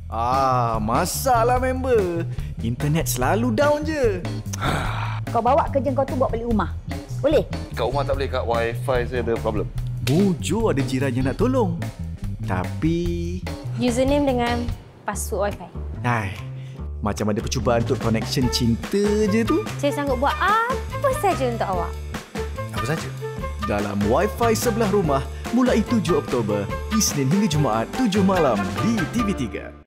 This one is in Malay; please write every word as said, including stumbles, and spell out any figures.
Ah, masalah member. Internet selalu down je. Kau bawa kerja kau tu buat balik rumah. Boleh? Kat rumah tak boleh, kat wifi saya ada problem. Bujur ada jiran yang nak tolong. Tapi... Username dengan password wifi. Hai, macam ada percubaan untuk connection cinta je tu. Saya sanggup buat apa saja untuk awak. Apa saja? Dalam Wifi Sebelah Rumah, mulai tujuh Oktober, Isnin hingga Jumaat tujuh malam di T V tiga.